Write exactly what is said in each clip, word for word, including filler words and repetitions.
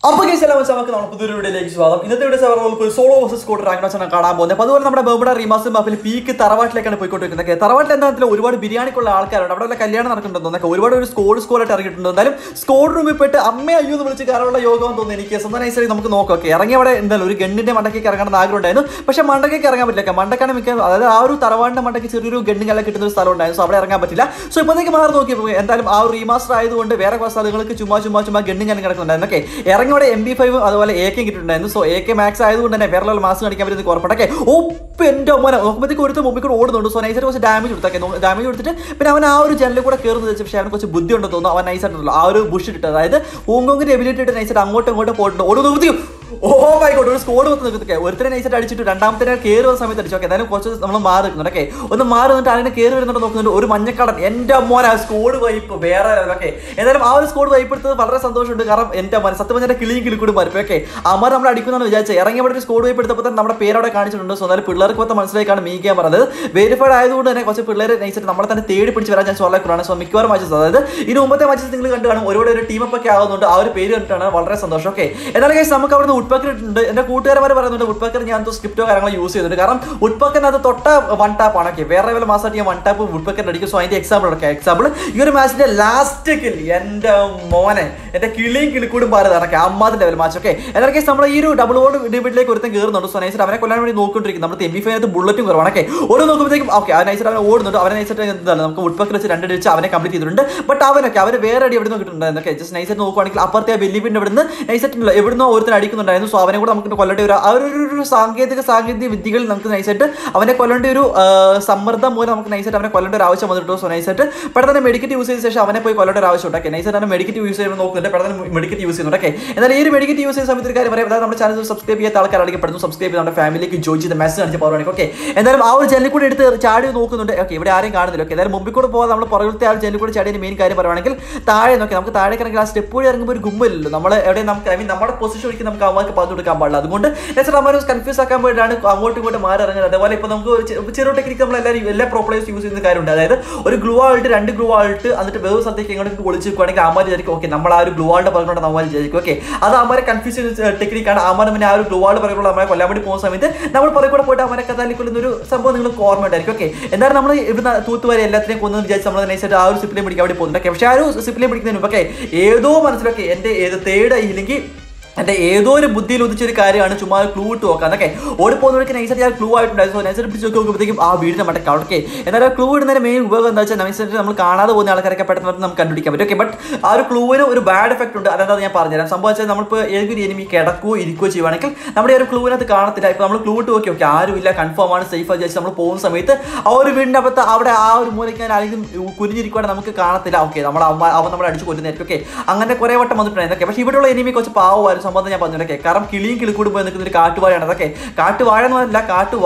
അപ്പോൾ ഗൈസ് എല്ലാം വെച്ചാൽ നമുക്ക് നമ്മുടെ പുതിയൊരു വീഡിയോയിലേക്ക് സ്വാഗതം. ഇന്നത്തെ വീഡിയോ നമുക്ക് സോളോ വേഴ്സസ് സ്ക്വാഡ് റാങ്ക് മാച്ചാണ് കാണാൻ പോകുന്നത്. അപ്പോൾ അതുപോലെ നമ്മുടെ ബർമുഡ റീമാസ്റ്റർ മാപ്പിൽ പീക്ക് തറവാട്ടിലേക്കാണ് പോയിക്കൊണ്ടിരിക്കുന്നത്. തറവാട്ടിൽ എന്താണെങ്കിലും ഒരുപാട് ബിരിയാണിക്കുള്ള ആൾക്കാരുണ്ട്. അവിടെ വല്ല കല്യാണം നടക്കുന്നുണ്ടെന്നൊക്കെ ഒരുപാട് ഒരു സ്കോഡ് സ്കോഡായിട്ട് ഇറങ്ങിയിട്ടുണ്ട്. എന്തായാലും സ്കോഡ് റൂമിൽ പോയിട്ട് അമ്മ അയ്യോ എന്ന് വിളിച്ച് കയറാനുള്ള യോഗം തോന്നുന്നു എനിക്ക്. സ്വന്തം നൈസായി നമുക്ക് നോക്കാം. ഓക്കെ, ഇറങ്ങി അവിടെ എന്തായാലും ഒരു ഗണ്ണിന്റെ മണ്ടക്കേക്ക് ഇറങ്ങാൻ ആഗ്രഹം ഉണ്ടായിരുന്നു. പക്ഷേ മണ്ടക്കേക്ക് ഇറങ്ങാൻ പറ്റില്ല. മണ്ടക്കാണ് മിക്ക, അതായത് ആ ഒരു തറവാടിന്റെ മണ്ടയ്ക്ക് ചെറിയൊരു ഗണ്ണിങ്ങെല്ലാം കിട്ടുന്ന ഒരു സ്ഥലം ഉണ്ടായിരുന്നു. സോ അവിടെ ഇറങ്ങാൻ പറ്റില്ല. സോ ഇപ്പോഴത്തേക്ക് മാറി നോക്കി എന്തായാലും ആ ഒരു റീമാസ്റ്റർ ആയതുകൊണ്ട് വേറെ കുറച്ച് സ്ഥലങ്ങൾക്ക് ചുമ്മാ ചുമ്മാ ചുമ്മാ ഗണ്ണിങ്ങനെ കിടക്കുന്നുണ്ടായിരുന്നു. ഓക്കെ, ഇറങ്ങി അവിടെ എം ബി ഫൈവ് അതുപോലെ എ കെ കിട്ടുന്നുണ്ടായിരുന്നു. സോ എ കെ മാക്സ് ആയതുകൊണ്ട് തന്നെ വേറെ മാസ് കാണിക്കാൻ പറ്റുന്ന കുറപ്പട്ടൊക്കെ ഒപ്പം എൻ്റെ അമ്മനെ നോക്കുമ്പോഴത്തേക്ക് ഒരുത്ത മുമ്പിൽ കൂടെ ഓടുന്നുണ്ട്. സോ നൈസായിട്ട് കുറച്ച് ഡാമേജ് കൊടുത്തൊക്കെ ഡാമേജ് കൊടുത്തിട്ട് പിന്നെ അവൻ ആ ഒരു ജനലിൽ കൂടെ കയറുന്നത് വെച്ച് പക്ഷേ അവന് കുറച്ച് ബുദ്ധി ഉണ്ടെന്ന് തോന്നുന്നു. അവൻ നൈസായിട്ടുണ്ടല്ലോ ആ ഒരു ബുഷ് ഇട്ട്, അതായത് ഹോങ്കോങ്ങിന്റെ എബിലിറ്റി ഇട്ട് നൈസായിട്ട് അങ്ങോട്ടും ഇങ്ങോട്ടും പോയിട്ടുണ്ട്. ഓരോ നോക്കി ഓ ആയിക്കോട്ടെ ഒരു സ്കോഡ് വന്ന് നിൽക്കുന്നൊക്കെ ഒരുത്തരെ നൈസായിട്ട് അടിച്ചിട്ട് രണ്ടാമത്തെ കയറി വന്ന സമയത്ത് അടിച്ചു. ഓക്കെ, എന്തായാലും കുറച്ച് നമ്മൾ മാറി നിൽക്കുന്നുണ്ട്. ഓക്കെ, ഒന്ന് മാറി നിന്നിട്ട് അതിനെ കയറി വരുന്നുണ്ട് നോക്കുന്നുണ്ട്. ഒരു മഞ്ഞക്കടൻ എൻ്റെ മോനെ ആ സ്കോഡ് വൈപ്പ് വേറെ. ഓക്കെ, എന്തായാലും ആ ഒരു സ്കോഡ് വൈപ്പ് എടുത്തത് വളരെ സന്തോഷമുണ്ട്. കാരണം എൻ്റെ മോനെ സത്യം പറഞ്ഞാൽ കിളിയും കിളിക്കൂടും വരപ്പ്. ഓക്കെ, അമ്മ നമ്മൾ അടിക്കുന്നതാണ് വിചാരിച്ചത്. ഇറങ്ങി അവിടെ ഒരു സ്കോഡ് വൈപ്പ് എടുത്തപ്പോൾ തന്നെ നമ്മുടെ പേരവിടെ കാണിച്ചിട്ടുണ്ട്. സോ എന്നാലും പിള്ളേർക്ക് മൊത്തം മനസ്സിലേക്കാണ് മീക്കാൻ പറഞ്ഞത്. വെരിഫൈഡ് ആയതുകൊണ്ട് തന്നെ കുറച്ച് പിള്ളേർ നൈസായിട്ട് നമ്മളെ തന്നെ തേടി പിടിച്ച് വരാൻ ഞാൻ ചോളക്കൂടാണ്. സോ മിക്കവാറും മാച്ചസ്, അതായത് ഇതിന് മുമ്പത്തെ മാച്ചസ് നിങ്ങൾ കണ്ടു കാണും. ഒരുപാട് ഒരു ടീമപ്പ് ഒക്കെ ആകുന്നുണ്ട്. ആ ഒരു പേര് കണ്ടിട്ടാണ് വളരെ സന്തോഷം. ഓക്കെ, എന്നാലും ഗൈസ് നമുക്ക് അവിടെ നിന്ന് ഉഡ്പക്കർ ഇട്ടുണ്ട്. എൻ്റെ കൂട്ടുകാരന്മാർ പറയുന്നുണ്ട് ഉഡ്പക്കർ ഞാൻ എന്തോ സ്ക്രിപ്റ്റോ കാര്യങ്ങളോ യൂസ് ചെയ്തിട്ടുണ്ട്. കാരണം ഉഡ്പക്കറിനകത്ത് തൊട്ട വൺ ടാപ്പ് ആണ്. ഓക്കെ, വേറെ ലെവൽ മാസമായിട്ട് ഞാൻ വൺ ടാപ്പ് ഉഡ്പക്കറിന് അടിക്കും. സോ അതിന്റെ എക്സാമ്പിൾ ഒക്കെ എക്സാമ്പിൾ ഈ ഒരു മാച്ചിന്റെ ലാസ്റ്റ് കിൽ എൻ്റെ മോനെ എൻ്റെ കിളിയും കിളിക്കൂടും പാരതാണ്. ഓക്കെ, അമ്മാതിന്റെ ലെവൽ മാച്ച്. ഓക്കെ, എന്നാൽ കേസ് നമ്മൾ ഈ ഒരു ഡബിൾ ഓട് ഡിബിറ്റിലേക്ക് ഒരുത്തം കയറുന്നുണ്ട്. സോ നൈസായിട്ട് അവനെ കൊല്ലാൻ വേണ്ടി നോക്കിക്കൊണ്ടിരിക്കും. നമ്മുടെ എം ബി ഫൈനകത്ത് ബുള്ളറ്റും കുറവാണ്. ഓക്കെ, ഓരോ നോക്കുമ്പോഴത്തേക്കും ഓക്കെ ആ നൈസായിട്ട് അവനെ ഓടുന്നുണ്ട്. അവനെ നൈസായിട്ട് എന്താണ് നമുക്ക് ഉഡ്പക്കർ വെച്ച് രണ്ട് അടിച്ച് അവനെ കംപ്ലീറ്റ് ചെയ്തിട്ടുണ്ട്. ബട്ട് അവനൊക്കെ അവർ വേറെ അടി എവിടെ നിന്ന് കിട്ടുന്നുണ്ടായിരുന്നു. ഓക്കെ, ജസ്റ്റ് നൈസായിട്ട് നോക്കുവാണെങ്കിൽ അപ്പുറത്തെ ആ ബെല്ലിപ്പിന്റെ എവിടെ നിന്ന് നൈസായിട്ട് എവിടുന്നോ ഒരുത്തരം അടിക്കുന്നുണ്ടായിരുന്നു. സോ അവനെ കൂടെ നമുക്ക് കൊല്ലേണ്ട ഒരു ആ ഒരു സാങ്കേതിക സാങ്കേതിക വിദ്യകൾ നമുക്ക് നൈസായിട്ട് അവനെ കൊല്ലേണ്ട ഒരു സമ്മർദ്ദം മൂലം നമുക്ക് നൈസായിട്ട് അവനെ കൊല്ലേണ്ട ഒരു ആവശ്യം വന്നിട്ടു. സോ നൈസായിട്ട് പെട്ടെന്ന് മെഡിക്കറ്റ് യൂസ് ചെയ്ത ശേഷം അവനെ പോയി കൊല്ലേണ്ട ഒരു ആവശ്യം ഉണ്ട്. ഓക്കെ, നൈസായിട്ട് അവനെ മെഡിക്കറ്റ് യൂസ് ചെയ്യുമ്പോൾ നോക്കുന്നുണ്ട്. പെട്ടെന്ന് മെഡിക്കറ്റ് യൂസ് ചെയ്യുന്നുണ്ട്. ഓക്കെ, എന്നാൽ ഈ ഒരു മെഡിക്കറ്റ് യൂസ് ചെയ്യുന്ന സമയത്ത് ഒരു കാര്യം പറയാം. അതായത് നമ്മുടെ ചാനൽ സബ്സ്ക്രൈബ് ചെയ്യാത്ത ആൾക്കാർ അടിക്കപ്പെടുന്നു. സബ്സ്ക്രൈബ് ചെയ്ത് നമ്മുടെ ഫാമിലിക്ക് ജോയിൻ ചെയ്ത് മെസ്സേജ് കാണിച്ച് പോകാനാണ്. ഓക്കെ, എന്തായാലും ആ ഒരു ജനലിൽ കൂടെ എടുത്ത് ചാടി നോക്കുന്നുണ്ട്. ഓക്കെ, ഇവിടെ ആരെയും കാണുന്നില്ല. ഓക്കെ, എന്തായാലും മുമ്പിൽ കൂടെ പോകാൻ നമ്മൾ പുറകിലത്തെ ആ ഒരു ജനലിൽ കൂടെ ചാടിയ മെയിൻ കാര്യം പറയുവാണെങ്കിൽ താഴെ നോക്കി നമുക്ക് താഴെ ഇറങ്ങി ആ സ്റ്റെപ്പ് വഴി ഇറങ്ങുമ്പോൾ ഒരു ഗുമ്മില്ലല്ലോ. നമ്മൾ എവിടെ നമുക്ക് ഐ മീൻ നമ്മുടെ പൊസിഷൻ ഒരിക്കലും നമുക്ക് അവർക്ക് പറഞ്ഞു കൊടുക്കാൻ പാടില്ല. അതുകൊണ്ട് നമ്മൾ കൺഫ്യൂസ് ആക്കാൻ വേണ്ടിയിട്ടാണ് അങ്ങോട്ടും ഇങ്ങോട്ടും മാറി ഇറങ്ങുന്നത്. അതേപോലെ ഇപ്പോൾ നമുക്ക് ചെറിയ ടെക്നിക്ക് നമ്മൾ എല്ലാവരും എല്ലാ പ്രോ പ്ലേയേഴ്സ് യൂസ് ചെയ്യുന്ന കാര്യമുണ്ട്. അതായത് ഒരു ഗ്ലൂ ആൾട്ട് രണ്ട് ഗ്ലൂ ആൾട്ട് എന്നിട്ട് വേറെ സ്ഥലത്തേക്ക് ഇങ്ങോട്ട് ഒളിച്ച് വെക്കുകയാണെങ്കിൽ ആമാർ വിചാരിക്കും ഓക്കെ നമ്മൾ ആ ഒരു ഗ്ലൂ ആളുടെ പറഞ്ഞുകൊണ്ട് നമ്മൾ വിചാരിക്കും. ഓക്കെ, അത് അമാരെ കൺഫ്യൂസ് ചെയ്യുന്ന ടെക്നിക്കാണ്. ആമാർ പിന്നെ ആ ഒരു ഗ്ലൂ ആൾ പറയുമ്പോൾ നമ്മളെ കൊല്ലാൻ വേണ്ടി പോകുന്ന സമയത്ത് നമ്മൾ പുറകെ കൂടെ പോയിട്ട് അവരെ കഥാലി കൊല്ലുന്ന ഒരു സംഭവം നിങ്ങൾക്ക് ഓർമ്മ ഉണ്ടായിരിക്കും. ഓക്കെ, എന്തായാലും നമ്മൾ ഇവിടുന്ന് തൂത്തുവരെ എല്ലാത്തിനെയും കൊന്നു വിചാരിച്ച് നമ്മൾ നൈസായിട്ട് ആ ഒരു സിപ്പിലേയും പിടിക്കാൻ വേണ്ടി പോകുന്നുണ്ട്. പക്ഷേ ആ ഒരു സിപ്പിലേയും പിടിക്കുന്നതിന് മുമ്പ് ഓക്കെ ഏതോ മനസ്സിലൊക്കെ എൻ്റെ ഏത് തേട് ഇല്ലെങ്കിൽ എൻ്റെ ഏതോ ഒരു ബുദ്ധിയിൽ ഉദിച്ചൊരു കാര്യമാണ് ചുമ്മാ ക്ലൂ ഇട്ട് നോക്കാം. എന്നൊക്കെ ഓടി പോകുന്നവർക്ക് നൈസായിട്ട് ഞാൻ ക്ലൂ ആയിട്ടുണ്ടായിരുന്നു. സോ നൈസായിട്ട് പിടിച്ച് നോക്കുമ്പോഴത്തേക്കും ആ വീടിൻ്റെ മട്ടക്ക് ഓക്കെ. എന്നാലും ക്ലൂ ഇടുന്നതിന് മെയിൻ ഉപയോഗം എന്താ വെച്ചാൽ നൈസായിട്ട് നമ്മൾ കാണാതെ പോകുന്ന ആൾക്കാരൊക്കെ പെട്ടെന്ന് നമുക്ക് കണ്ടുപിടിക്കാൻ പറ്റും. ഓക്കെ, ബട്ട് ആ ഒരു ക്ലൂവിന് ഒരു ബാഡ് എഫക്റ്റ് ഉണ്ട്. അതെന്താ ഞാൻ പറഞ്ഞുതരാം. സംഭവിച്ചാൽ നമ്മളിപ്പോൾ ഏതൊരു എനിമി കിടക്കുകയോ ഇരിക്കുകയോ ചെയ്യുവാണെങ്കിൽ നമ്മുടെ ഒരു ക്ലൂവിനകത്ത് കാണത്തില്ല. ഇപ്പോൾ നമ്മൾ ക്ലൂ ഇട്ട് നോക്കി ഓക്കെ ആരുമില്ല കൺഫേം ആണ് സേഫ് ആയി വിചാരിച്ച് നമ്മൾ പോകുന്ന സമയത്ത് ആ ഒരു വീടിൻ്റെ അകത്ത് അവിടെ ആ ഒരു മൂലയ്ക്ക് ആരെങ്കിലും കുനിഞ്ഞിരിക്കുവാണെങ്കിൽ നമുക്ക് കാണത്തില്ല. ഓക്കെ, നമ്മൾ അവൻ നമ്മൾ അടിച്ച് കൊല്ലുന്നതായിരിക്കും. ഓക്കെ, അങ്ങനെ കുറേ വട്ടം വന്നിട്ടുണ്ടായിരുന്നു. ഓക്കെ, പക്ഷേ ഇവിടെയുള്ള എനിമി കുറച്ച് പാവമായിരുന്നു സംഭവം ഞാൻ പറഞ്ഞിട്ടൊക്കെ. കാരണം കിളിയും കിളിക്കൂടും പോയി നിൽക്കുന്ന ഒരു കാട്ടുവാഴയാണ്. അതൊക്കെ കാട്ടുവാഴ എന്ന് പറഞ്ഞില്ല കാട്ടു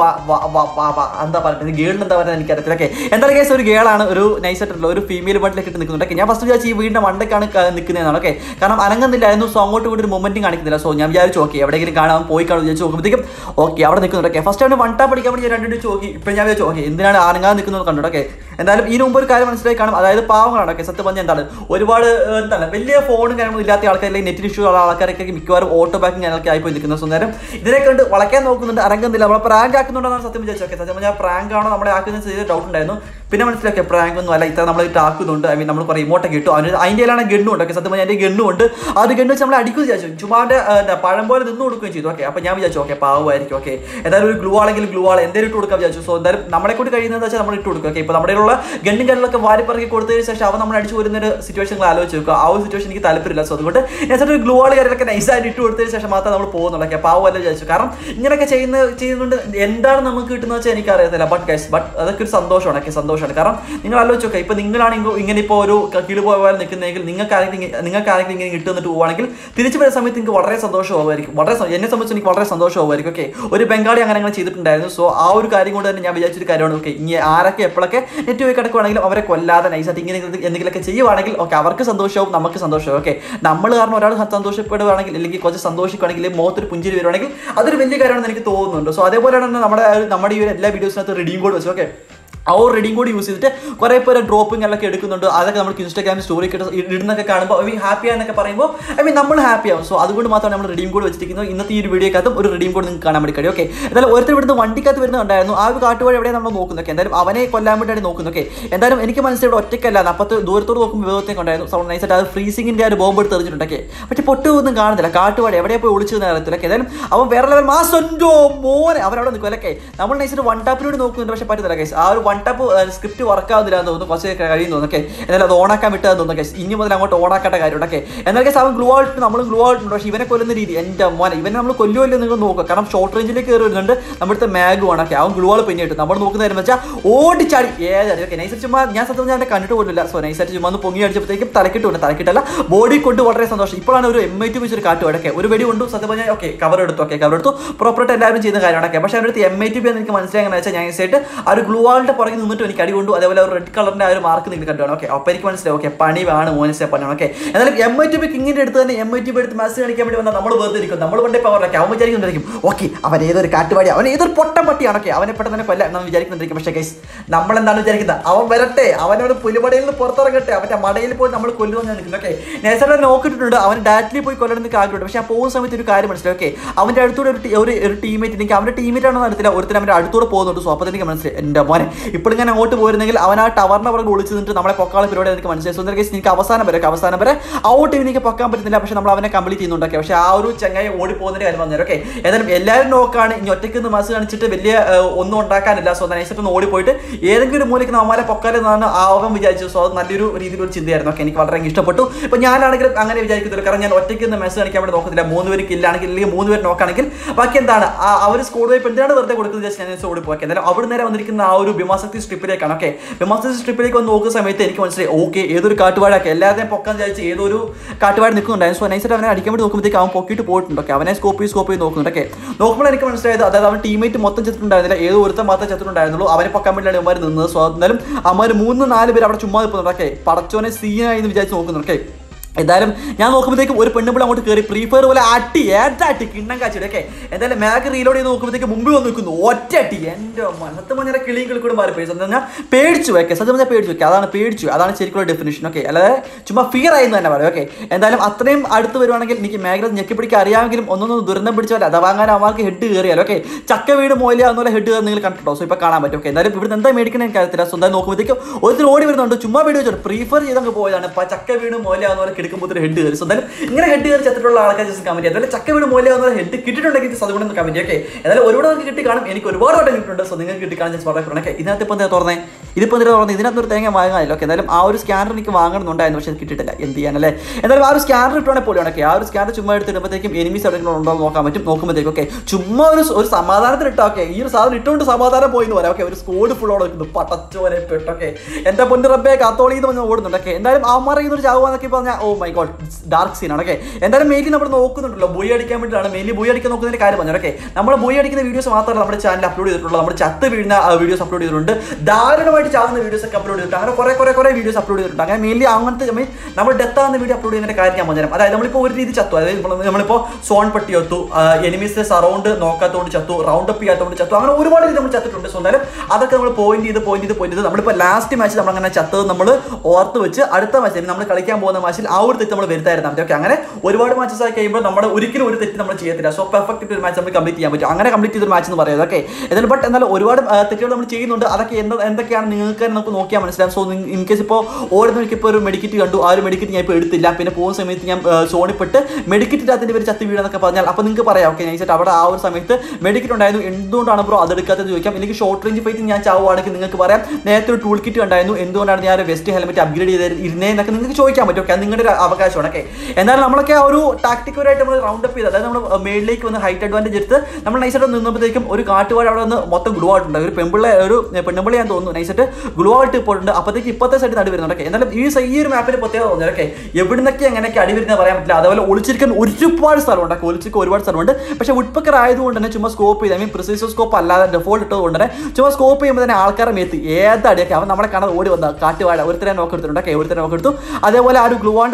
എന്താ പറയുന്നത് ഗേളിന് എന്താ പറയുന്നത് എനിക്കറിയത്തില്ല. ഓക്കെ, എന്തായാലും കേസ് ഒരു ഗേളാണ് ഒരു നൈസായിട്ടുള്ള ഒരു ഫീമെയിൽ ബണ്ടിലേക്ക് ഇട്ട് നിൽക്കുന്നുണ്ട്. ഞാൻ ഫസ്റ്റ് വിചാരിച്ചു ഈ വീടിൻ്റെ മണ്ടക്കാണ് നിൽക്കുന്നതെന്നാണ്. ഓക്കെ, കാരണം അനങ്ങുന്നില്ലായിരുന്നു. സോ അങ്ങോട്ട് കൂടി ഒരു മൊമെന്റും കാണിക്കുന്നില്ല. സോ ഞാൻ വിചാരിച്ചു ഓക്കെ എവിടെയെങ്കിലും കാണാൻ പോയി കാണും വിചാരിച്ചു നോക്കുമ്പോഴത്തേക്കും ഓക്കെ അവിടെ നിൽക്കുന്നുണ്ട്. ഓക്കെ, ഫസ്റ്റ് അവന് വൺ ടാപ്പ് പഠിക്കാൻ വേണ്ടി ഞാൻ രണ്ടു ചോക്കി. ഇപ്പം ഞാൻ വിചാരിച്ചു ഓക്കെ എന്തിനാണ് ആനങ്ങാതെ നിൽക്കുന്നത് കണ്ടു. ഓക്കെ, എന്തായാലും ഈ മുമ്പ് ഒരു കാര്യം മനസ്സിലായി കാണും. അതായത് പാവങ്ങളാണ്. ഓക്കെ, സത്യം പറഞ്ഞാൽ എന്താണ് ഒരുപാട് എന്താണ് വലിയ ഫോണും കാര്യങ്ങളും ഇല്ലാത്ത ആൾക്കാരിലേക്ക് നെറ്റിന് ഇഷ്യൂ ഉള്ള ആൾക്കാരൊക്കെ മിക്കവാറും ഓട്ടോ ബാക്കിങ് ഞങ്ങൾക്ക് ആയിപ്പോയി നിൽക്കുന്ന സ്വന്തം ഇതിനെ കണ്ട് വളയ്ക്കാൻ നോക്കുന്നുണ്ട്. അരങ്ങുന്നില്ല. നമ്മളെ പ്രാങ്ക് ആക്കുന്നുണ്ടെന്നാണ് സത്യം വിചാരിച്ചു. ഓക്കെ, സത്യം പറഞ്ഞാൽ പ്രാങ്ക് ആണോ നമ്മളെ ആക്കുന്ന ചെയ്ത ഡൗട്ട് ഉണ്ടായിരുന്നു. പിന്നെ മനസ്സിലാക്കിയ പ്രാങ്ക് ഒന്നും അല്ല, ഇത്ര നമ്മൾ ഇട്ട് ആക്കുന്നുണ്ട്. ഐ മീൻ നമ്മൾ കുറേ ഇമോട്ടൊക്കെ കിട്ടും. അതിന് അതിൻ്റെ കയ്യിലാണ് ഗണ്ണും ഉണ്ട്. ഓക്കെ, സത്യം പറഞ്ഞാൽ എൻ്റെ ഗണ്ണും ഉണ്ട്. അത് ഗണ്ണ് വെച്ച് നമ്മൾ അടിക്കുകയും വിചാരിച്ചു. ചുമ്മാ എന്താ പഴം പോലെ നിന്ന് കൊടുക്കുകയും ചെയ്തു. ഓക്കെ, അപ്പോൾ ഞാൻ വിചാരിച്ചു ഓക്കെ പാവമായിരിക്കും. ഓക്കെ, എന്തായാലും ഒരു ഗ്ലൂ ആണെങ്കിൽ ഗ്ലൂ ആൾ എന്തെങ്കിലും ഇട്ട് കൊടുക്കാൻ വിചാരിച്ചു. സോ എന്തായാലും നമ്മളെ കൂടി കഴിയുന്നത് വെച്ചാൽ നമ്മൾ ഇട്ട് കൊടുക്കുക. ഓക്കെ, ഇപ്പോൾ നമ്മുടെ ഉള്ള ഗണ്ണും കാര്യങ്ങളൊക്കെ വാരിപ്പറക്കി കൊടുത്തതിന് ശേഷം അവൻ നമ്മൾ അടിച്ചു വരുന്ന ഒരു സിറ്റുവേഷൻ ആലോചിച്ച് നോക്കുക. ആ ഒരു സിറ്റുവേഷൻ എനിക്ക് താല്പര്യമില്ല. സോ അതുകൊണ്ട് ഞാൻ ഒരു ഗ്ലൂ ആൾ കാര്യങ്ങളൊക്കെ നൈസായിട്ട് ഇട്ട് കൊടുത്തതിന് ശേഷം മാത്രമേ നമ്മൾ പോകുന്നുള്ളൂ. ഓക്കെ, പാവമല്ല വിചാരിച്ചു. കാരണം ഇങ്ങനെയൊക്കെ ചെയ്യുന്ന ചെയ്യുന്നുണ്ട് എന്താണ് നമുക്ക് കിട്ടുന്നത് വെച്ചാൽ എനിക്ക് അറിയത്തില്ല. ബട്ട് ഗൈസ് ബട്ട് അതൊക്കെ ഒരു സന്തോഷമാണ്. ഒക്കെ സന്തോഷമാണ്. കാരണം നിങ്ങൾ ആലോചിച്ച് നോക്കുക ഇപ്പോൾ നിങ്ങളാണെങ്കിൽ ഇങ്ങനെ ഇപ്പോൾ ഒരു കിളി പോയാൽ നിൽക്കുന്നതെങ്കിൽ നിങ്ങൾക്ക് ആരെങ്കിലും നിങ്ങൾക്ക് ആരെങ്കിലും ഇങ്ങനെ കിട്ടുന്നിട്ട് പോവുകയാണെങ്കിൽ തിരിച്ചു വരുന്ന സമയത്ത് നിങ്ങൾക്ക് വളരെ സന്തോഷമാകുമായിരിക്കും. വളരെ എന്നെ സംബന്ധിച്ച് എനിക്ക് വളരെ സന്തോഷമാകുമായിരിക്കും. ഓക്കെ, ഒരു ബംഗാളി അങ്ങനെ അങ്ങനെ ചെയ്തിട്ടുണ്ടായിരുന്നു. സോ ആ ഒരു കാര്യം കൊണ്ട് തന്നെ ഞാൻ വിചാരിച്ചൊരു കാര്യമാണ് ഓക്കെ ഇനി ആരൊക്കെ എപ്പോഴൊക്കെ നെറ്റ് പോയി കിടക്കുവാണെങ്കിലും അവരെ കൊല്ലാതെ നൈസായിട്ട് ഇങ്ങനെ എന്തെങ്കിലുമൊക്കെ ചെയ്യുവാണെങ്കിൽ ഓക്കെ അവർക്ക് സന്തോഷവും നമുക്ക് സന്തോഷവും. ഓക്കെ, നമ്മൾ കാരണം ഒരാൾ സന്തോഷപ്പെടുകയാണെങ്കിൽ അല്ലെങ്കിൽ കുറച്ച് സന്തോഷിക്കുകയാണെങ്കിൽ മുഖത്തൊരു പുഞ്ചിരി വരുവാണെങ്കിൽ അതൊരു വലിയ കാര്യമാണെന്ന് എനിക്ക് തോന്നുന്നുണ്ട്. സോ അതേപോലെയാണ് നമ്മുടെ നമ്മുടെ ഈ ഒരു എല്ലാ വീഡിയോസിനകത്ത് റെഡീം കോഡ് വെച്ചു. ഓക്കെ, ആ ഒരു റെഡിയും കൂടി യൂസ് ചെയ്തിട്ട് കുറേ പേര് ഡ്രോപ്പിംഗ് എല്ലാം എടുക്കുന്നുണ്ട്. അതൊക്കെ നമുക്ക് ഇൻസ്റ്റാഗ്രാമിൽ സ്റ്റോറി ഇടുന്നൊക്കെ കാണുമ്പോൾ ഐ മീൻ ഹാപ്പി ആണെന്നൊക്കെ പറയുമ്പോൾ ഐ മീൻ നമ്മൾ ഹാപ്പി ആവും. സോ അതുകൊണ്ട് മാത്രമാണ് നമ്മൾ റെഡിയും കോഡ് വെച്ചിരിക്കുന്നത്. ഇന്നത്തെ ഈ ഒരു വീഡിയോക്കകത്തും ഒരു റെഡിയും കോഡ് നിങ്ങൾക്ക് കാണാൻ വേണ്ടി കഴിയും. ഓക്കെ, എന്തായാലും ഒരുത്തർ ഇവിടുന്ന് വണ്ടിക്കകത്ത് വരുന്നുണ്ടായിരുന്നു. ആ ഒരു കാട്ടുവഴി എവിടെ നമ്മൾ നോക്കുന്നൊക്കെ, എന്തായാലും അവനെ കൊല്ലാൻ വേണ്ടിയാണ് നോക്കുന്നൊക്കെ. എന്തായാലും എനിക്ക് മനസ്സിലായി ഇവിടെ ഒറ്റയ്ക്കല്ല, അപ്പുറത്ത് ദൂരത്തോട് നോക്കുമ്പോൾ വിഭവത്തേക്ക് ഉണ്ടായിരുന്നു. സൗണ്ട് നൈസായിട്ട് അത് ഫ്രീസിങ്ങിൻ്റെ ആ ഒരു ബോംബ് എടുത്ത് എറിഞ്ഞിട്ടുണ്ടൊക്കെ. പക്ഷേ പൊട്ടൊന്നും കാണുന്നില്ല, കാട്ടുവഴി എവിടെയാണ് പോയി ഒളിച്ചതെന്ന് അറിയത്തില്ല. എന്തായാലും അവൻ വേറെ ലെവൽ മാസോ മോനെ അവരവിടെ നിൽക്കുമല്ലേ. നമ്മൾ നൈസായിട്ട് വൺ ടാപ്പിനോട് നോക്കുന്നുണ്ട്, പക്ഷേ പറ്റുന്നില്ല കേസ്. ആ ഒരു വൺ ടാപ്പ് സ്ക്രിപ്റ്റ് വർക്ക് ആവുന്നില്ല എന്ന് തോന്നുന്നു, കുറച്ച് കഴിയും തോന്നുന്നു. എന്നാലും അത് ഓണാക്കാൻ വിട്ടതെന്ന് തോന്നുന്നു കേസ്. ഇനി മുതൽ അങ്ങോട്ട് ഓണാക്കേണ്ട കാര്യമുണ്ടൊക്കെ. എന്നാൽ കേസ് അവൻ ഗ്ലൂ ആയിട്ട് നമ്മൾ ഗ്ലൂ ആയിട്ടുണ്ട്. പക്ഷേ ഇവനെ കൊല്ലുന്ന രീതി എൻ്റെ മോനെ, ഇവനെ നമ്മൾ കൊല്ലുമല്ലോ നിങ്ങൾ നോക്കുക. കാരണം ഷോർട്ട് റേഞ്ചിലേക്ക് കയറി വരുന്നുണ്ട്. നമ്മുടെ മാഗ് ഓണൊക്കെ അവൻ ഗ്ലൂ ആൾ പിന്നിട്ട് നമ്മൾ നോക്കുന്ന കാര്യം വെച്ചാൽ ഓടിച്ചാടി ഏതായാലും ഓക്കെ. നൈസായിട്ട് ചുമ്മാ ഞാൻ സത്യം ഞാൻ കണ്ടിട്ട് പോലില്ല. സോ നൈസായിട്ട് ചുമ്മാ ഒന്ന് പൊങ്ങി അടിച്ചപ്പോഴത്തേക്കും തലക്കിട്ടുണ്ട്. തലക്കിട്ടല്ല ബോഡി കൊണ്ട് വളരെ സന്തോഷം. ഇപ്പോഴാണ് ഒരു എം ഐ ടി വെച്ചൊരു കാട്ട് വടക്കെ ഒരു വെടി കൊണ്ടു സത്യം പറഞ്ഞാൽ ഓക്കെ കവർ എടുത്തു. ഓക്കെ കവർ എടുത്തു പ്രോപ്പറായിട്ട് എല്ലാവരും ചെയ്യുന്ന കാര്യങ്ങളൊക്കെ. പക്ഷേ അവരുടെ അടുത്ത് എം ഐ ടി ബി എന്ന് എനിക്ക് മനസ്സിലായെന്ന് വെച്ചാൽ ഞാൻ നൈസായിട്ട് ആ ഒരു ഗ്ലൂ ആളിൻ്റെ പുറകെ നിന്നിട്ട് എനിക്ക് അടി കൊണ്ടു. അതേപോലെ ഒരു റെഡ് കളറിൻ്റെ ആ ഒരു മാർക്ക് നിങ്ങൾ കണ്ടുവേണം. ഓക്കെ അപ്പോൾ എനിക്ക് മനസ്സിലായി ഓക്കെ പണി ആണ് മോനിസെ പണിയാണ്. ഓക്കെ എന്നാലും എം ഐ ടി ബി കിങ്ങിൻ്റെ അടുത്ത് തന്നെ എം ഐ ടി ബി എടുത്ത് മാച്ച് കാണിക്കാൻ വേണ്ടി വന്നാൽ നമ്മൾ വെറുതെ ഇരിക്കും. നമ്മൾ കൊണ്ടേ പവറൊക്കെ അവൻ വിചാരിക്കുന്നുണ്ടായിരിക്കും ഓക്കെ അവൻ ഏതൊരു കാട്ടുപാടി, അവൻ ഏതൊരു പൊട്ടം പട്ടിയാണ്. ഓക്കെ അവനെ പെട്ടെന്ന് തന്നെ കൊല്ലാൻ നമ്മൾ വിചാരിക്കുന്നുണ്ടായിരിക്കും. പക്ഷേ ഗൈസ് നമ്മളെന്താണ് വിചാരിക്കുന്നത്, അവൻ വരട്ടെ, അവനോട് പുലിമടയിൽ നിന്ന് പുറത്തിറങ്ങട്ടെ, അവൻ്റെ മടയിൽ പോയി നമ്മൾ കൊല്ലുമെന്ന് നിൽക്കുന്നത്. ഓക്കെ നേരത്തെ നോക്കിയിട്ടുണ്ട് അവൻ ഡയറക്റ്റ്ലി പോയി കൊല്ലണമെന്ന് ആഗ്രഹമുണ്ട്. പക്ഷേ ആ പോകുന്ന സമയത്ത് ഒരു കാര്യം മനസ്സിലായി. ഓക്കെ അവൻ്റെ അടുത്തൂടെ ഒരു ഒരു ടീമേറ്റ് എനിക്ക് അവൻ്റെ ടീമേറ്റ് ആണെന്ന് അറിയത്തില്ല, ഒരുത്തരം അവൻ്റെ അടുത്തൂടെ പോകുന്നുണ്ട്. സോ അപ്പോൾ എനിക്ക് മനസ്സിലായി എൻ്റെ മോനെ ഇപ്പോൾ ഇങ്ങനെ അങ്ങോട്ട് പോയിരുന്നെങ്കിൽ അവൻ ആ ടവറിനെ പുറകെ ഒളിച്ച് നിന്നിട്ട് നമ്മളെ പൊക്കാളെ പരിപാടി എനിക്ക് മനസ്സിലായി. സോ കേസ് എനിക്ക് അവസാനം വരെ അവസാനം വരെ ആ ടീം എനിക്ക് പൊക്കാൻ പറ്റുന്നില്ല. പക്ഷേ നമ്മൾ അവനെ കംപ്ലീറ്റ് ചെയ്യുന്നുണ്ടൊക്കെ. പക്ഷേ ആ ഒരു ചങ്ങായി ഓടി പോകുന്നതിൻ്റെ കാര്യം പറഞ്ഞു. ഓക്കെ ഏതായാലും എല്ലാവരും നോക്കാണ് ഇനി ഒറ്റയ്ക്ക് നിന്ന് മാസ് കാണിച്ചിട്ട് വലിയ ഒന്നും ഉണ്ടാക്കാനില്ല. സോ നൈസായിട്ട് ഒന്ന് ഓടിപ്പോയിട്ട് ഏതെങ്കിലും മൂലയ്ക്ക് നമ്മളെ പൊക്കാലെന്നാണ് അവൻ വിചാരിച്ചു. സോ അത് നല്ലൊരു രീതിയിലൊരു ചിന്തയായിരുന്നു. ഓക്കെ എനിക്ക് വളരെ ഇഷ്ടപ്പെട്ടു. ഇപ്പോൾ ഞാനാണെങ്കിലും അങ്ങനെ വിചാരിക്കത്തില്ല. കാരണം ഞാൻ ഒറ്റയ്ക്ക് നിന്ന് മെസ്സ് കാണിക്കാൻ വേണ്ടി നോക്കത്തില്ല. മൂന്ന് പേര് കില്ലാണെങ്കിൽ അല്ലെങ്കിൽ മൂന്ന് പേര് നോക്കുകയാണെങ്കിൽ ബാക്കി എന്താണ് അവർ സ്കോഡ് വൈപ്പ് എന്തിനാണ് വെറുതെ കൊടുക്കുന്നത് ജസ്റ്റ് ഞാൻ ഓടി പോയി. എന്തായാലും അവിടെ നേരെ വന്നിരിക്കുന്ന ആ ഒരു ഭീമാശക്തി സ്ട്രിപ്പിലേക്കാണ്. ഓക്കെ ഭീമാശക്തി സ്ട്രിപ്പിലേക്ക് വന്ന് നോക്കുന്ന സമയത്ത് എനിക്ക് മനസ്സിലായി ഓക്കെ ഏതൊരു കാട്ടുവാടൊക്കെ എല്ലാവരെയും പൊക്കാൻ വിചാരിച്ച് ഏതൊരു കാട്ടുവാട് നിൽക്കുന്നുണ്ടായിരുന്നു. സോ നൈസായിട്ട് അവനെ അടിക്കാൻ വേണ്ടി നോക്കുമ്പോഴത്തേക്ക് അവൻ പൊക്കിയിട്ട് പോയിട്ടുണ്ട്. ഓക്കെ അവനെ സ്കോപ്പ് ചെയ്ത് സ്കോപ്പ് ചെയ്ത് നോക്കുന്നുണ്ടൊക്കെ. നോക്കുമ്പോൾ എനിക്ക് മനസ്സിലായത് അതായത് അവൻ ടീമേറ്റ് മൊത്തം ചെത്തിട്ടുണ്ടായിരുന്നില്ല, ഏതോ ഒരുത്തം മാത്രമേ ചെത്തിട്ടുണ്ടായിരുന്നുള്ളൂ. അവനെ പൊക്കാൻ വേണ്ടിയാണ് അവന്മാർ നിന്നത്. സോ എന്നാലും അവന്മാർ മൂന്ന് നാല് പേര് അവിടെ ചുമ്മാ നിൽക്കുന്നുണ്ട്. ഓക്കെ പടച്ചോനെ സീനായി എന്ന് വിചാരിച്ച് നോക്കുന്നുണ്ട്. ഓക്കെ എന്തായാലും ഞാൻ നോക്കുമ്പോഴത്തേക്കും ഒരു പെണ്ണുപിള്ള അങ്ങോട്ട് കയറി ഫ്രീ ഫയർ പോലെ അട്ടി ഏറ്റാട്ടി കിണ്ണം കാച്ചിട്ട്. ഓക്കെ എന്തായാലും മാഗ് റീലോഡ് ചെയ്ത് നോക്കുമ്പോഴത്തേക്ക് മുമ്പിൽ വന്ന് നിൽക്കുന്നു ഒറ്റ അട്ടി. എൻ്റെ സത്യം പറഞ്ഞാൽ കിളികൾ കൂടെ മാറിപ്പോയി. സത്യം ഞാൻ പേടിച്ചു വെക്കെ സത്യം പറഞ്ഞാൽ പേടിച്ചു വെക്കെ അതാണ് പേടിച്ചു അതാണ് ശരിക്കുള്ള ഡെഫിനേഷൻ. ഓക്കെ അല്ലാതെ ചുമ്മാ ഫിയർ ആയി എന്ന് തന്നെ പറയും. ഓക്കെ എന്തായാലും അത്രയും അടുത്ത് വരുവാണെങ്കിൽ എനിക്ക് മേഖല ഞെക്കിപ്പിടിക്കാൻ അറിയാമെങ്കിലും ഒന്നൊന്നും ദുരന്തം പിടിച്ചാൽ അത് വാങ്ങാൻ അവർക്ക് ഹെഡ് കയറിയാലോ. ഓക്കെ ചക്ക വീട് മോയില എന്നുള്ള ഹെഡ് കയറി നിങ്ങൾ കണ്ടിട്ടോ. സോ ഇപ്പോൾ കാണാൻ പറ്റും. ഓക്കെ എന്തായാലും ഇവിടെ എന്താ മേടിക്കണം എനിക്ക് അറിയത്തില്ല. സ്വന്തം നോക്കുമ്പോഴത്തേക്കും ഒരു ഓടി വരുന്നുണ്ട് ചുമ്മാ വീഡിയോ വെച്ചോട്ട് ഫ്രീ ഫയർ ചെയ്തങ്ങ് പോയതാണ്. ഇപ്പോൾ ചക്ക വീട് മോയില എന്നുള്ള കിടക്കുമ്പോൾ ഹെഡ് കയറി. എന്തായാലും ഇങ്ങനെ ഹെഡ് കയറി ചത്തിട്ടുള്ള ആൾക്കാർ ജസ്റ്റ് കമന്റ് ചെയ്യാം. അതുപോലെ ചക്ക വീട് മൂല്യം ഹെഡ് കിട്ടിയിട്ടുണ്ടെങ്കിൽ അതുകൊണ്ട് കമന്റ്. ഓക്കെ എന്നാലും ഒരുപാട് നിങ്ങൾക്ക് കിട്ടി കാണും, എനിക്ക് ഒരുപാട് വട്ടം കിട്ടിയിട്ടുണ്ട്. സോ നിങ്ങൾക്ക് കിട്ടി കാണാൻ ജസ്റ്റ് വളരെ ഓക്കെ ഇതിനകത്ത് ഇപ്പോൾ എന്താ തുറന്നേ ഇതിപ്പോൾ എന്തിനാ തുറന്നത് ഇതിനകത്ത് ഒരു തേങ്ങ വാങ്ങാനില്ല. ഓക്കെ എന്തായാലും ആ ഒരു സ്കാനർ എനിക്ക് വാങ്ങണമെന്നുണ്ടായിരുന്നു, പക്ഷേ അത് കിട്ടിയിട്ടില്ല. എന്ത് ചെയ്യാനല്ലേ. എന്തായാലും ആ ഒരു സ്കാനർ ഇട്ടുവാണെങ്കിൽ പോലെയാണ്. ഓക്കെ ആ ഒരു സ്കാനർ ചുമ്മാ എടുത്തിടുമ്പോഴത്തേക്കും എനിമീസ് എവിടെയെങ്കിലും ഉണ്ടോ എന്ന് നോക്കാൻ പറ്റും. നോക്കുമ്പോഴത്തേക്കും ഓക്കെ ചുമ്മാ ഒരു ഒരു സമാധാനത്തിൽ ഇട്ടോ. ഓക്കെ ഈ ഒരു സാധനം ഇട്ടുകൊണ്ട് സമാധാനം പോയി എന്ന് പറയാം. ഓക്കെ ഒരു സ്കോഡ് ഫുള്ളോടെ വെക്കുന്നു പടച്ചോനെ പെട്ടൊക്കെ എൻ്റെ പൊന്നു റബ്ബേ കാത്തോളി എന്ന് പറഞ്ഞാൽ ഓടുന്നുണ്ട്. ഓക്കെ എന്തായാലും അവന്മാരെ ഇതൊരു ചാവുകയെന്നൊക്കെ പറഞ്ഞാൽ ഓ മൈ ഗോഡ് ഡാർക്ക് സീനാണ്. ഓക്കെ എന്തായാലും മെയിലി നമ്മൾ നോക്കുന്നുണ്ടല്ലോ ബോയ് അടിക്കാൻ വേണ്ടിയിട്ടാണ് മെയിലി ബോയ് അടിക്കാൻ നോക്കുന്നതിന്റെ കാര്യം പറഞ്ഞു. ഓക്കെ നമ്മൾ ബോയ് അടിക്കുന്ന വീഡിയോസ് മാത്രമല്ല നമ്മുടെ ചാനൽ അപ്ലോഡ് ചെയ്തിട്ടുള്ളൂ. നമ്മൾ ചത്ത് വീഴുന്ന വീഡിയോസ് അപ്ലോഡ് ചെയ്തിട്ടുണ്ട്, ദാരുണമായിട്ട് ചാവുന്ന വീഡിയോസ് ഒക്കെ അപ്ലോഡ് ചെയ്തിട്ടുണ്ട്. അങ്ങനെ കുറെ കുറെ കുറെ വീഡിയോസ് അപ്ലോഡ് ചെയ്തിട്ടുണ്ട്. അങ്ങനെ മെയിൻലി അങ്ങനത്തെ നമ്മൾ ഡെത്ത് ആകുന്ന വീഡിയോ അപ്ലോഡ് ചെയ്യുന്നതിന്റെ കാര്യം ഞാൻ പറഞ്ഞുതരാം. അതായത് നമ്മളിപ്പോൾ ഒരു രീതി ചത്തു, അതായത് നമ്മളിപ്പോൾ സോൺ പട്ടി ചത്തു, എനിമീസ് സറൗണ്ട് നോക്കാത്തതുകൊണ്ട് ചത്തു, റൗണ്ട് അപ്പ് ചെയ്യാത്തതുകൊണ്ട് ചത്തു, അങ്ങനെ ഒരുപാട് രീതി നമ്മൾ ചത്തിട്ടുണ്ട്. സോ എന്തായാലും അതൊക്കെ നമ്മൾ പോയിന്റ് ചെയ്ത് പോയിന്റ് ചെയ്ത് പോയിന്റ് ചെയ്ത് നമ്മളിപ്പോൾ ലാസ്റ്റ് മാച്ച് നമ്മൾ അങ്ങനെ ചത്തത് നമ്മൾ ഓർത്ത് വെച്ച് അടുത്ത മാച്ചിൽ നമ്മൾ കളിക്കാൻ പോകുന്ന മാച്ചിൽ ആ ഒരു തെറ്റ് നമ്മൾ വരുത്തായിരുന്നു. ഓക്കെ അങ്ങനെ ഒരുപാട് മാച്ചസ് ആയി കഴിയുമ്പോൾ നമ്മൾ ഒരിക്കലും ഒരു തെറ്റ് നമ്മൾ ചെയ്യത്തില്ല. സോ പെർഫെക്റ്റ് ഒരു മാച്ച് നമ്മൾ കംപ്ലീറ്റ് ചെയ്യാൻ പറ്റും. അങ്ങനെ കംപ്ലീറ്റ് ചെയ്തൊരു മാച്ച് എന്ന് പറയുന്നത്. ഓക്കെ എന്നാലും ബട്ട് എന്നാലും ഒരുപാട് തെറ്റുകൾ നമ്മൾ ചെയ്യുന്നുണ്ട്. അതൊക്കെ എന്താ എന്തൊക്കെയാണ് നിങ്ങൾക്ക് നമുക്ക് നോക്കിയാൽ മനസ്സിലാവും. സോ ഇൻ കേസ് ഇപ്പോൾ ഓരോന്നും എനിക്കിപ്പോൾ ഒരു മെഡിക്കറ്റ് കണ്ടു, ആ ഒരു മെഡിക്കറ്റ് ഞാൻ ഇപ്പോൾ എടുത്തില്ല, പിന്നെ പോകുന്ന സമയത്ത് ഞാൻ സോണിപ്പെട്ട് മെഡിക്കറ്റ് ഇല്ലാത്തതിൻ്റെ പേര് ചത്തി വീഴെന്നൊക്കെ പറഞ്ഞാൽ അപ്പോൾ നിങ്ങൾക്ക് പറയാം ഓക്കെ നൈസായിട്ട് അവിടെ ആ ഒരു സമയത്ത് മെഡിക്കറ്റ് ഉണ്ടായിരുന്നു, എന്തുകൊണ്ടാണ് ബ്രോ അതെടുക്കാത്തത് ചോദിക്കാം. എനിക്ക് ഷോർട്ട് റേഞ്ച് ഫൈറ്റ് ഞാൻ ചാവുകയാണെങ്കിൽ നിങ്ങൾക്ക് പറയാം നേരത്തെ ഒരു ടൂൾ കിറ്റ് ഉണ്ടായിരുന്നു, എന്തുകൊണ്ടാണ് ഞാൻ വെസ്റ്റ് ഹെൽമെറ്റ് അപ്ഗ്രേഡ് ചെയ്ത് ഇരുന്നേ എന്നൊക്കെ നിങ്ങൾക്ക് ചോദിക്കാൻ പറ്റും. ഓക്കെ അത് നിങ്ങളുടെ ഒരു അവകാശമാണ്. ഓക്കെ എന്നാലും നമ്മളൊക്കെ ആ ഒരു ടാക്ടിക്കലായിട്ട് നമ്മൾ റൗണ്ട് അപ്പ് ചെയ്ത് അതായത് നമ്മൾ മേളിലേക്ക് വന്ന് ഹൈറ്റ് അഡ്വാൻറ്റേജ് എടുത്ത് നമ്മൾ നൈസായിട്ട് നിന്നപ്പോഴത്തേക്കും ഒരു കാട്ടുവാട് അവിടെ നിന്ന് മൊത്തം ഗ്ലൂ ആയിട്ടുണ്ട്. ഒരു പെമ്പിള്ള ഒരു പെണ്ണുമ്പിളി ഞാൻ തോന്നുന്നു നൈസായിട്ട് ഗ്ലൂ ആയിട്ട് പോയിട്ടുണ്ട്. അപ്പോഴത്തേക്ക് ഇപ്പോഴത്തെ സൈഡ് നടി വരുന്നുണ്ട്. എന്നാലും ഈ ഈ ഒരു മാപ്പിന് പ്രത്യേകത തോന്നുന്നത് ഓക്കെ എവിടുന്നൊക്കെ എങ്ങനെയൊക്കെ അടി വരുന്നത് പറയാൻ പറ്റില്ല. അതുപോലെ ഒളിച്ചിരിക്കാൻ ഒരുപാട് സ്ഥലമുണ്ട്. ഒളിച്ചിരിക്കാൻ ഒരുപാട് സ്ഥലമുണ്ട്. പക്ഷേ വുഡ്പക്കർ ആയതുകൊണ്ട് തന്നെ ചുമ്മാ സ്കോപ്പ് ചെയ്ത് ഐ മീൻ പ്രിസൈസ് സ്കോപ്പ് അല്ലാതെ ഡെഫോൾട്ട് ഇട്ടതുകൊണ്ട് തന്നെ ചുമ്മാ സ്കോപ്പ് ചെയ്യുമ്പോൾ തന്നെ ആൾക്കാരെ മേത്ത് ഏതടിയൊക്കെ അവൻ നമ്മളെ കാണാൻ ഓടി വന്ന കാട്ടുവാഴ ഒരുത്തരെ നോക്കെടുത്തിട്ടുണ്ട്. ഓക്കെ ഒരുത്തരെ നോക്കെടുത്തു. അതേപോലെ ആ ഒരു ഗ്ലൂവാണ്ട്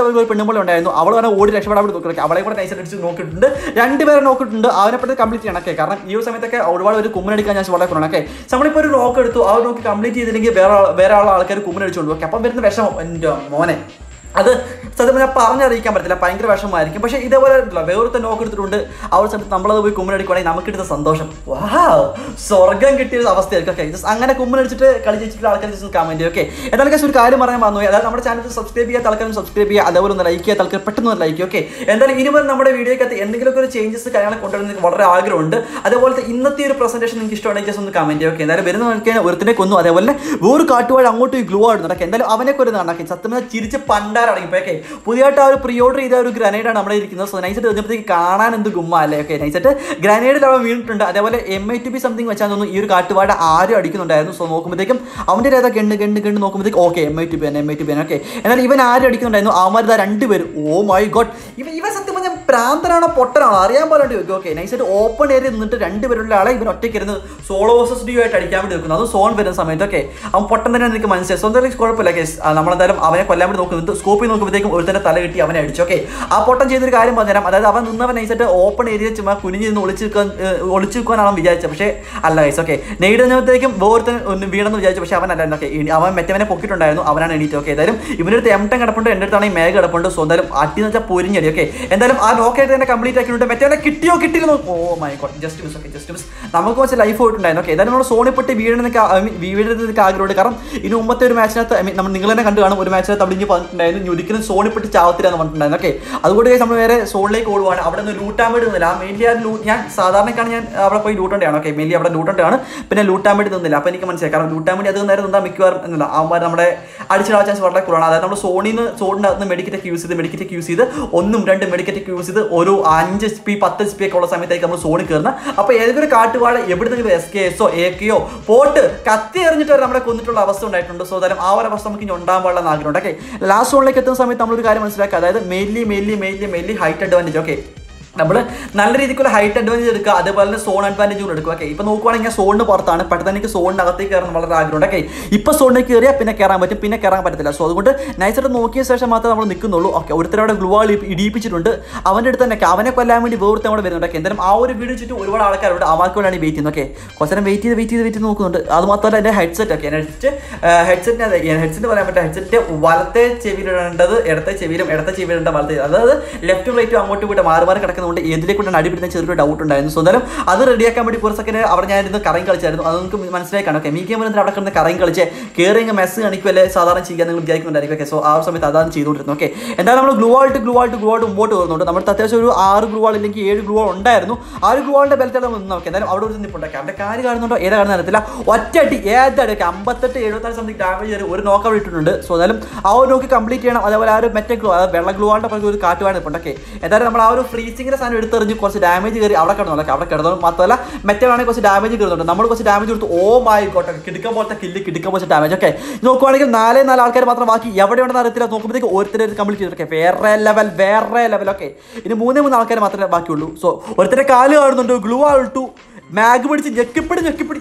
അവർക്ക് ഒരു പെണ്ണുമ്പോൾ ഉണ്ടായിരുന്നു. അവൾ പറഞ്ഞാൽ ഓടി രക്ഷപ്പെടാൻ വേണ്ടി നോക്കി. അവളെ കൂടെ നൈസ് അടിച്ച് നോക്കിയിട്ടുണ്ട്. രണ്ടുപേരെ നോക്കിയിട്ടുണ്ട്. അവനെ പെട്ടെന്ന് കംപ്ലീറ്റ് ചെയ്യണം. ഓക്കെ, കാരണം ഈ ഒരു സമയത്തൊക്കെ ഒരുപാട് ഒരു കുമ്മനടിക്കാൻ ഞാൻ വളരെ കുറവാണ്. ഓക്കെ, നമ്മളിപ്പോൾ ഒരു നോക്ക് എടുത്തു, അവർ നോക്കി കംപ്ലീറ്റ് ചെയ്തില്ലെങ്കിൽ വേറെ വേറെ ആൾ ആൾക്കാർ കുമ്മനടിച്ചുകൊണ്ട് ഓക്കെ. അപ്പം വരുന്ന വിഷമം എൻ്റെ മോനെ അത് സത്യം ഞാൻ പറഞ്ഞറിയിക്കാൻ പറ്റില്ല, ഭയങ്കര വിഷമമായിരിക്കും. പക്ഷേ ഇതേപോലെ വേറൊരുത്ത നോക്ക് എടുത്തിട്ടുണ്ട്. ആ ഒരു സമയത്ത് നമ്മളത് പോയി കുമ്മനടിക്കുകയാണെങ്കിൽ നമുക്ക് കിട്ടുന്ന സന്തോഷം വാ സ്വർഗം കിട്ടിയ അവസ്ഥയായിരിക്കും. ഓക്കെ, ജസ്റ്റ് അങ്ങനെ കുമ്മനടിച്ചിട്ട് കളി ജയിച്ചിട്ടുള്ള ആൾക്കാർ ജസ്റ്റ് കമന്റ് ചെയ്യും. ഓക്കെ, എന്തായാലും കേസ് ഒരു കാര്യം പറയാൻ വന്നു. അതായത് നമ്മുടെ ചാനൽ സബ്സ്ക്രൈബ് ചെയ്യാത്ത ആൾക്കാരും സബ്സ്ക്രൈബ് ചെയ്യുക, അതേപോലെ ഒന്ന് ലൈക്ക് ചെയ്യാത്ത ആൾക്കാർ പെട്ടെന്ന് ഒന്ന് ലൈക്ക്. ഓക്കെ, എന്തായാലും ഇനി വരെ നമ്മുടെ വീഡിയോക്കകത്ത് എന്തെങ്കിലുമൊക്കെ ഒരു ചേഞ്ചസ് കാര്യങ്ങൾ കൊണ്ടുവരുന്നത് വളരെ ആഗ്രഹമുണ്ട്. അതേപോലത്തെ ഇന്നത്തെ ഒരു പ്രസന്റേഷൻ നിങ്ങൾക്ക് ഇഷ്ടമാണെങ്കിൽ ജസ്റ്റ് ഒന്ന് കമന്റ് ചെയ്യും. ഓക്കെ, എന്തായാലും വരുന്ന നോക്കിയാൽ ഒരുത്തിനെ കൊന്നു. അതേപോലെ വേറെ കാട്ടുവാഴ അങ്ങോട്ട് ഗ്ലൂ ആടുന്നു. ഓക്കെ, എന്തായാലും അവനെ കൊരുന്നാണ് സത്യം ചിരിച്ച് പണ്ടാരടങ്ങിപ്പോ. ഓക്കെ, പുതിയതായിട്ട് ആ ഒരു പ്രീ ഓർഡർ ചെയ്ത ഒരു ഗ്രനേഡാണ് നമ്മുടെ ഇരിക്കുന്നത്. സോ നൈസായിട്ട് കഴിഞ്ഞപ്പോഴത്തേക്ക് കാണാൻ എന്ത് ഗുമ്മ അല്ലേ. ഓക്കെ, നൈസായിട്ട് ഗ്രനേഡിൽ അവൻ വീണിട്ടുണ്ട്. അതേപോലെ M I T B something വെച്ചാൽ തോന്നുന്നു ഈ ഒരു കാട്ടുവാഴ ആരും അടിക്കുന്നുണ്ടായിരുന്നു. സോ നോക്കുമ്പോഴത്തേക്കും അവൻ്റെ ഏതാ ഗണ്ട് ഗണ്ട് ഗണ്ട് നോക്കുമ്പോഴത്തേക്ക് okay M I T B M I T B okay. എന്നാൽ ഇവൻ ആരും അടിക്കുന്നുണ്ടായിരുന്നു. അവന്മാർ രണ്ടുപേരും ഓ മൈ ഗോഡ് ഇവ ഇവ സത്യം പറഞ്ഞാൽ പ്രാന്തനാണോ പൊട്ടനാണോ അറിയാൻ പാടില്ല. ഓക്കെ, നൈസായിട്ട് ഓപ്പൺ ഏരിയ നിന്നിട്ട് രണ്ടുപേരുള്ള ആളെ ഇവൻ ഒറ്റയ്ക്ക് ഇരുന്ന് സോളോ വേഴ്സസ് ഡ്യൂ ആയിട്ട് അടിക്കാൻ വേണ്ടി വെക്കുന്നു. അത് സോൺ വരുന്ന സമയത്ത് ഓക്കെ അവൻ പൊട്ടൻ തന്നെ എനിക്ക് മനസ്സിലായി. സ്വന്തം കുഴപ്പമില്ല കേസ്. നമ്മളെന്തായാലും അവനെ കൊല്ലാൻ വേണ്ടി നോക്കുന്നുണ്ട്. സ്കോപ്പിൽ നോക്കുമ്പോഴത്തേക്കും ഒരു തന്നെ തല കിട്ടി അവനെ അടിച്ചു. ഓക്കെ, ആ പൊട്ടൻ ചെയ്തൊരു കാര്യം പറഞ്ഞുതരാം. അതായത് അവൻ നിന്നവൻ നൈസായിട്ട് ഓപ്പൺ ഏരിയ ചുമ്മാ കുനിഞ്ഞ് നിന്ന് ഒളിച്ചു വെക്കാൻ ഒളിച്ചു വെക്കാനാണ് വിചാരിച്ചത്. പക്ഷേ അല്ല ഗൈസ്. ഓക്കെ, നെയ്ടുന്നപ്പോഴത്തേക്കും വേർത്തൻ ഒന്ന് വീണെന്ന് വിചാരിച്ചു. പക്ഷേ അവൻ അല്ലായിരുന്നു. ഓക്കെ, അവൻ മറ്റവനെ പൊക്കിയിട്ടുണ്ടായിരുന്നു. അവനാണ് എണീറ്റ്. ഓക്കെ, എന്തായാലും ഇവൻ്റെ അടുത്ത് എം ടെൻ കിടപ്പുണ്ട്, എൻ്റെ അടുത്താണെങ്കിൽ മേഘ കിടപ്പുണ്ട്. സോ എന്തായാലും അട്ടി എന്ന് വെച്ചാൽ പൊരിഞ്ഞടി. ഓക്കെ, എന്തായാലും ആ നോക്കായിട്ട് തന്നെ കംപ്ലീറ്റ് ആക്കിയിട്ടുണ്ട്. മറ്റവനെ കിട്ടിയോ കിട്ടിയിരുന്നു. Oh my god just miss. Okay, just miss. നമുക്ക് കുറച്ച് ലൈഫ് പോയിട്ടുണ്ടായിരുന്നു. ഓക്കെ, എന്തായാലും നമ്മൾ സോണിപ്പെട്ട് വീഴുന്നതൊക്കെ വീഴുന്നതൊക്കെ ആഗ്രഹമുണ്ട്. കാരണം ഇനി മുമ്പത്തെ ഒരു മാച്ചിനകത്ത് നമ്മൾ നിങ്ങൾ തന്നെ കണ്ടു കാണും. ഒരു മാച്ചിനകത്ത് അവിടെ ഇനി പറഞ്ഞിട്ടുണ്ടായിരുന്നു ഇനി ഒരിക്കലും സോണിപ്പെട്ട് ചാവത്തില്ലാന്ന് പറഞ്ഞിട്ടുണ്ടായിരുന്നു. ഓക്കെ, അതുകൊണ്ട് നമ്മൾ വേറെ സോണിലേക്ക് ഓടുവാണ്. അവിടെ നിന്ന് ലൂട്ടാൻ വേണ്ടി നിന്നില്ല. ആ മെയിൻലി ആ ലൂ ഞാൻ സാധാരണക്കാണ് ഞാൻ അവിടെ പോയി ലൂട്ടേണ്ടതാണ്. ഓക്കെ, മെയിൻലി അവിടെ ലൂട്ടേണ്ടതാണ്. പിന്നെ ലൂട്ടാൻ വേണ്ടി നിന്നില്ല. അപ്പോൾ എനിക്ക് മനസ്സിലായി. കാരണം ലൂട്ടാൻ വേണ്ടി അത് നേരം നിന്നാൽ മിക്കവാറും എന്നില്ല അവന്മാർ നമ്മുടെ അടിച്ചിടാൻ ചാൻസ് വളരെ കുറവാണ്. അതായത് നമ്മൾ സോണിൽ നിന്ന് സോണിനകത്ത് മെഡിക്കറ്റ് യൂസ് ചെയ്ത് മെഡിക്കറ്റ് യൂസ് ചെയ്ത് ഒന്നും രണ്ട് മെഡിക്കറ്റ് യൂസ് ചെയ്ത് ഒരു അഞ്ച് എച്ച് പി പത്ത് എച്ച് പി ഒക്കെ ഉള്ള സമയത്തേക്ക് നമ്മൾ സോണിൽ കയറുന്നത്. അപ്പോൾ ഏതൊരു കാട്ടുവാഴ എവിടെ നിന്ന് എസ് കെ എസോ എ കെയോ പോട്ട് കത്തി എറിഞ്ഞിട്ട് വരെ നമ്മളെ കൊന്നിട്ടുള്ള അവസ്ഥ ഉണ്ടായിട്ടുണ്ട്. സോ അതായത് ആ ഒരു അവസ്ഥ നമുക്ക് ഇനി ഉണ്ടാകാൻ പാടില്ല ആഗ്രഹമുണ്ട്. ഓക്കെ, ലാസ്റ്റ് സോണിലേക്ക് എത്തുന്ന സമയത്ത് നമ്മളൊരു കാര്യം മനസ്സിലാക്കുക. അതായത് mainly mainly mainly mainly height advantage. Okay, നമ്മൾ നല്ല രീതിക്കുള്ള ഹൈറ്റ് അഡ്വാൻറ്റേജ് എടുക്കുക, അതേപോലെ തന്നെ സോൺ അഡ്വാൻറ്റേജ് കൂടെ എടുക്കുക. ഓക്കെ, ഇപ്പോൾ നോക്കുവാണെങ്കിൽ ഞാൻ സോണിന് പുറത്താണ്. പെട്ടെന്ന് എനിക്ക് സോണിനകത്തേക്ക് കയറാൻ വളരെ ആഗ്രഹമുണ്ട്. ഓക്കെ, ഇപ്പോൾ സോണിലേക്ക് കയറിയാൽ പിന്നെ കയറാൻ പറ്റും, പിന്നെ കയറാൻ പറ്റത്തില്ല. സോ അതുകൊണ്ട് നൈസായിട്ട് നോക്കിയ ശേഷം മാത്രമേ നമ്മൾ നിൽക്കുന്നുള്ളൂ. ഓക്കെ, ഒരുത്തരവിടെ ഗ്ലൂവാൾ ഇടിയിപ്പിച്ചിട്ടുണ്ട്. അവൻ്റെ അടുത്ത് തന്നെ അവനെ കൊല്ലാൻ വേണ്ടി വേർത്തെ കൂടെ വരുന്നുണ്ട്. ഓക്കെ, എന്തായാലും ആ ഒരു വീഡിയോ ചുറ്റും ഒരുപാട് ആൾക്കാരുണ്ട്. അവർക്ക് വേണ്ടിയാണ് വെയിറ്റ് ചെയ്യുന്നത്. ഓക്കെ, കുറച്ച് നേരം വെയിറ്റ് ചെയ്ത് വെയിറ്റ് ചെയ്ത് വെയിറ്റ് ചെയ്ത് നോക്കുന്നുണ്ട്. അത് മാത്രമല്ല എൻ്റെ ഹെഡ്സെറ്റ്. ഓക്കെ, ഹെഡ്സെറ്റ് ഹെഡ്സെറ്റിന് ഹെഡ്സെറ്റ് പറയാൻ പറ്റുക. ഹെഡ്സെറ്റ് വലത്തെ ചെവിയിലിടേണ്ടത് ഇടത്തെ ചെവിയിലും ഇടത്തെ ചെവിയിലിടേണ്ട വലത്തെ, അതായത് ലെഫ്റ്റും റൈറ്റും അങ്ങോട്ടും ഇങ്ങോട്ട് മാറി മാറി കിടക്കുന്നതുകൊണ്ട് ഏതിലേക്കൂടെ അടിപിടുന്ന ചെറിയൊരു ഡൗട്ട് ഉണ്ടായിരുന്നു. സോ എന്തായാലും അത് റെഡിയാക്കാൻ വേണ്ടി ഒരു സെക്കൻഡ് അവിടെ ഞാനിരുന്ന് കറങ്ങി കളിച്ചായിരുന്നു. അത് നിങ്ങൾക്ക് മനസ്സിലായി കാണും. ഓക്കെ, മീ ഗെയിം അവിടെ കിടന്ന് കറങ്ങി കളിച്ച് കയറി മെസ്സ് കാണിക്കുമല്ലേ സാധാരണ ചെയ്യാൻ നിങ്ങൾ വിചാരിക്കുന്നുണ്ടായിരിക്കും. ഓക്കെ, സോ ആ ഒരു സമയത്ത് അതാണ് ചെയ്തുകൊണ്ടിരുന്നത്. ഓക്കെ, എന്തായാലും നമ്മൾ ഗ്ലൂ ആയിട്ട് ഗ്ലൂ ആയിട്ട് ഗ്ലൂ ആയിട്ട് മുമ്പോട്ട് വരുന്നുണ്ട്. നമ്മുടെ അത്യാവശ്യം ഒരു ആറ് ഗ്ലൂ ആൾ ഇല്ലെങ്കിൽ ഏഴ് ഗ്ലൂ ആൾ ഉണ്ടായിരുന്നു. ആ ഒരു ഗ്ലൂ ആളിൻ്റെ ബെൽറ്റ് നമ്മൾ നിന്ന്. ഓക്കെ, എന്തായാലും അവിടെ ഒരു നിപ്പുണ്ടാക്കി അവരുടെ കാര്യം കാണുന്നുണ്ടോ ഏതാ കാണുന്ന അറിയത്തില്ല. ഒറ്റയടി ഏതാടി അമ്പത്തെട്ട് എഴുപത്താറ് സംതിങ് ഡാമേജ് വരെ ഒരു നോക്ക് അവിടെ ഇട്ടിട്ടുണ്ട്. സോ എന്തായാലും ആ ഒരു നോക്ക് കംപ്ലീറ്റ് ചെയ്യണം. അതേപോലെ ആ ഒരു മെറ്റൽ ഗ്ലൂ അതായത് വെള്ള ഗ്ലൂ ആളിൻ്റെ പുറത്ത് ഒരു കാറ്റുവാണ് ഇപ്പോൾ. ഓക്കെ, എന്തായാലും നമ്മൾ ആ ഒരു ഫ്രീസിങ്ങിൻ്റെ സാധനം എടുത്തെറിഞ്ഞ് കുറച്ച് ഡാമേജ് കയറി അവിടെ കിടന്നു. അവിടെ കിടന്നു മാത്രമല്ല മെറ്റലാണെങ്കിൽ കുറച്ച് ഡാമേജ് കയറുന്നുണ്ട്. നമ്മൾ കുറച്ച് ഡാമേജ് കൊടുത്തു. ഓ മൈ ഗോഡ്, കിടക്കാൻ പോലത്തെ കില്ല് കിടക്കാൻ പോലത്തെ ഡാമേജ്. ഓക്കെ, നോക്കുവാണെങ്കിൽ നാലേ നാല് ആൾക്കാർ മാത്രം ബാക്കി എവിടെയുണ്ടെന്ന് അറിയത്തില്ല. നോക്കുമ്പോഴത്തേക്ക് ഓരോരുത്തരെ കംപ്ലീറ്റ് ചെയ്തിട്ട് വേറെ ലെവൽ വേറെ ലെവൽ. ഓക്കെ, ഇനി മൂന്നേ മൂന്ന് ആൾക്കാർ മാത്രമേ ബാക്കിയുള്ളൂ. സോ ഒരുത്തരെ കാല് കാണുന്നുണ്ട്. ഗ്ലൂ ആൾട്ടു മാഗ് പിടിച്ച് ഞെക്കിപ്പിടി ഞെക്കിപ്പിടി.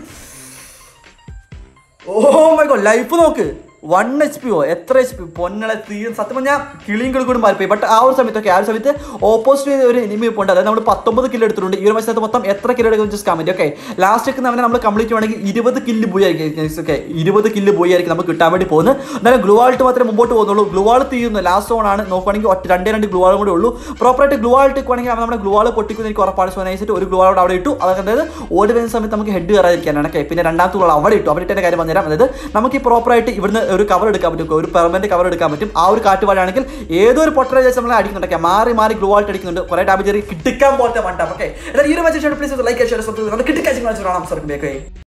ഓ മൈ ഗോഡ്, ലൈഫ് നോക്ക് വൺ എച്ച് പി ഓ എത്ര എച്ച് പി പൊന്നളെ തീ സത്യം പറഞ്ഞാൽ കിളിയും കിളിക്കൂടും മാറിപ്പോയി. ബട്ട് ആ ഒരു സമയത്തൊക്കെ ആ ഒരു സമയത്ത് ഓപ്പോസിറ്റ് ഒരു എനിമി ഇപ്പോൾ ഉണ്ട്. അതായത് നമ്മൾ പത്തൊമ്പത് കില്ല് എടുത്തിട്ടുണ്ട്. ഈ ഒരു മത്സരത്ത് മൊത്തം എത്ര കില്ല് എടുക്കും ജസ്റ്റ് കമന്റ്. ഓക്കെ, ലാസ്റ്റ് ഒക്കെ അവനെ നമ്മൾ കംപ്ലീറ്റ് ചെയ്യുവാണെങ്കിൽ ഇരുപത് കില്ല് പോയി ആയിരിക്കും. ഓക്കെ, ഇരുപത് കില്ല് പോയി ആയിരിക്കും നമുക്ക് കിട്ടാൻ വേണ്ടി പോകുന്നത്. എന്നാലും ഗ്ലൂ ആൾട്ട് മാത്രമേ മുമ്പോട്ട് പോകുന്നുള്ളൂ. ഗ്ലൂ ആൾ തീരുന്നു. ലാസ്റ്റ് സോൺ ആണ്. നോക്കുകയാണെങ്കിൽ ഒറ്റ രണ്ടേ രണ്ട് ഗ്ലൂ ആളും കൂടെ ഉള്ളൂ. പ്രോപ്പറായിട്ട് ഗ്ലൂ ആൾട്ട് ഇട്ടുവാണെങ്കിൽ നമ്മുടെ ഗ്ലൂ ആൾ പൊട്ടിക്കുന്ന എനിക്ക് ഉറപ്പാണ്. സോ നൈസായിട്ട് ഒരു ഗ്ലൂ ആളോട് അവിടെ ഇട്ടു. അതായത് ഓടി വരുന്ന സമയത്ത് നമുക്ക് ഹെഡ് കയറാതിരിക്കാനാണ്. ഓക്കെ, പിന്നെ രണ്ടാമത്തെ ഗ്ലൂ അവിടെ ഇട്ടു. അവിടെ ഇട്ടതിൻ്റെ കാര്യം പറഞ്ഞുതരാം. അതായത് നമുക്ക് ഈ പ്രോപ്പറായിട്ട് ഇവിടുന്ന് ഒരു കവർ എടുക്കാൻ പറ്റും. ഒരു പെർമനന്റ് കവർ എടുക്കാൻ പറ്റും. ആ ഒരു കാറ്റുവാഴാണെങ്കിൽ ഏതൊരു പൊട്ടറേജ് നമ്മളെ അടിക്കുന്നുണ്ട്. മാറി മാറി ഗ്ലൂ ആയിട്ട് അടിക്കുന്നുണ്ട്. കുറെ ഡാമേജ് കിട്ടിക്കാൻ പോലത്തെ വണ്ടാം. ഓക്കെ, ഈ ഒരു message please like share subscribe കിട്ടിക്കാൻ